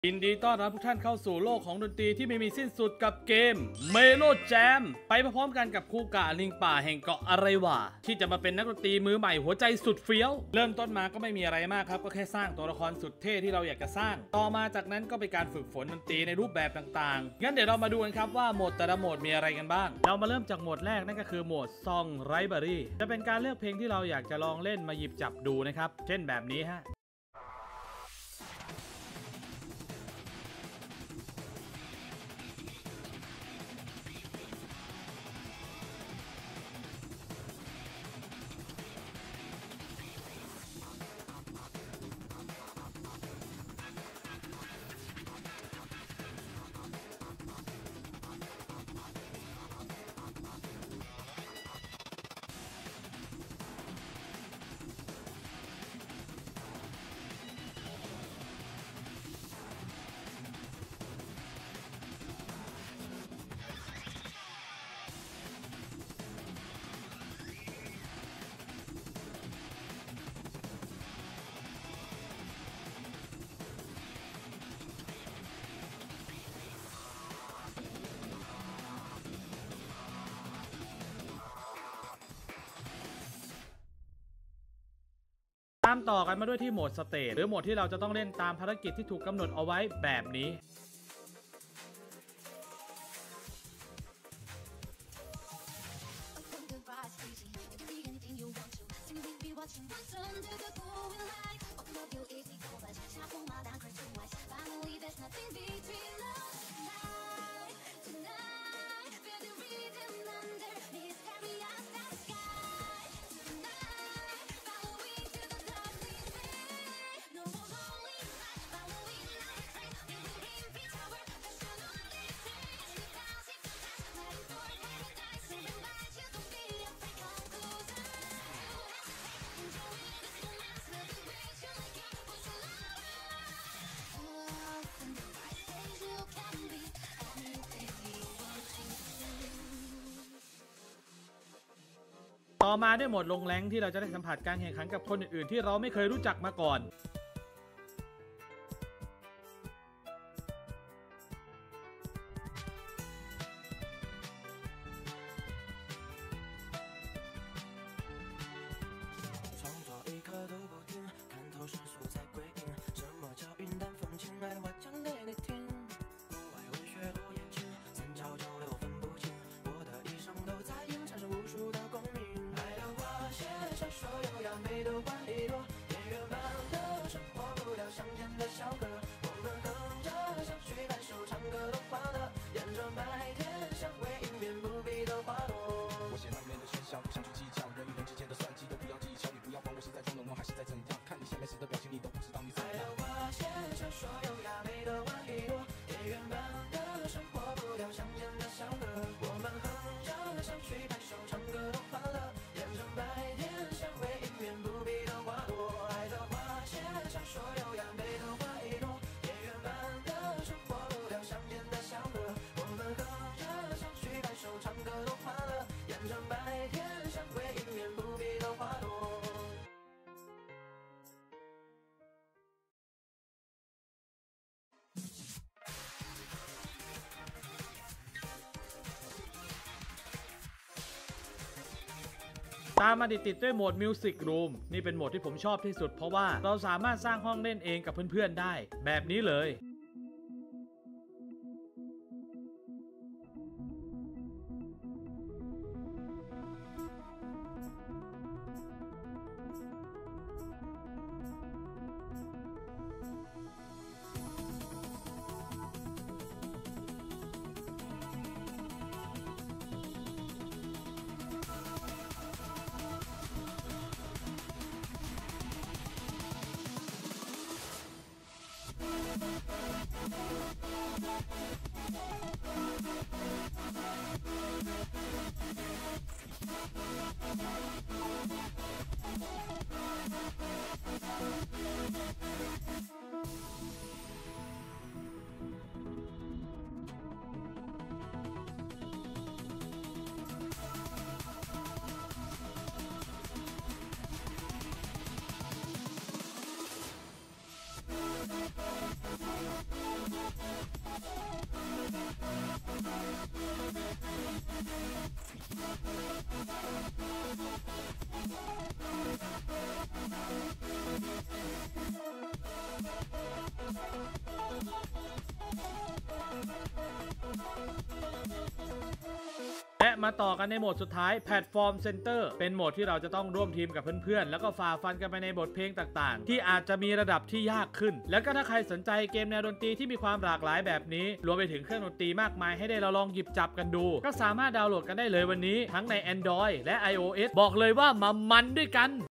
ยินดีต้อนรับทุกท่านเข้าสู่โลกของดนตรีที่ไม่มีสิ้นสุดกับเกม Melo Jam ไปพร้อมๆกันกับคู่กะลิงป่าแห่งเกาะอะไรวะที่จะมาเป็นนักดนตรีมือใหม่หัวใจสุดเฟี้ยวเริ่มต้นมาก็ไม่มีอะไรมากครับก็แค่สร้างตัวละครสุดเท่ที่เราอยากจะสร้างต่อมาจากนั้นก็เป็นการฝึกฝนดนตรีในรูปแบบต่างๆงั้นเดี๋ยวเรามาดูกันครับว่าโหมดแต่ละโหมดมีอะไรกันบ้างเรามาเริ่มจากโหมดแรกนั่นก็คือโหมด Song Library จะเป็นการเลือกเพลงที่เราอยากจะลองเล่นมาหยิบจับดูนะครับเช่นแบบนี้ฮะตามต่อกันมาด้วยที่โหมดสเตจหรือโหมดที่เราจะต้องเล่นตามภารกิจที่ถูกกำหนดเอาไว้แบบนี้ต่อมาด้วยโหมดลงแรงที่เราจะได้สัมผัสการแข่งขันกับคนอื่นๆที่เราไม่เคยรู้จักมาก่อนตามมาติดด้วยโหมด Music Room นี่เป็นโหมดที่ผมชอบที่สุดเพราะว่าเราสามารถสร้างห้องเล่นเองกับเพื่อนๆได้แบบนี้เลยและมาต่อกันในโหมดสุดท้ายแพลตฟอร์มเซ็นเตอร์เป็นโหมดที่เราจะต้องร่วมทีมกับเพื่อนๆแล้วก็ฝ่าฟันกันไปในบทเพลงต่างๆที่อาจจะมีระดับที่ยากขึ้นแล้วก็ถ้าใครสนใจเกมแนวดนตรีที่มีความหลากหลายแบบนี้รวมไปถึงเครื่องดนตรีมากมายให้ได้เราลองหยิบจับกันดูก็สามารถดาวน์โหลดกันได้เลยวันนี้ทั้งใน Android และ iOS บอกเลยว่ามามันด้วยกัน